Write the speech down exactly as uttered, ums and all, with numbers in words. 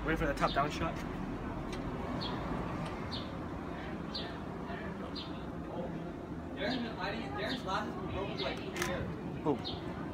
Wait for the top down shot. Darren's glasses were broken like three years. Who?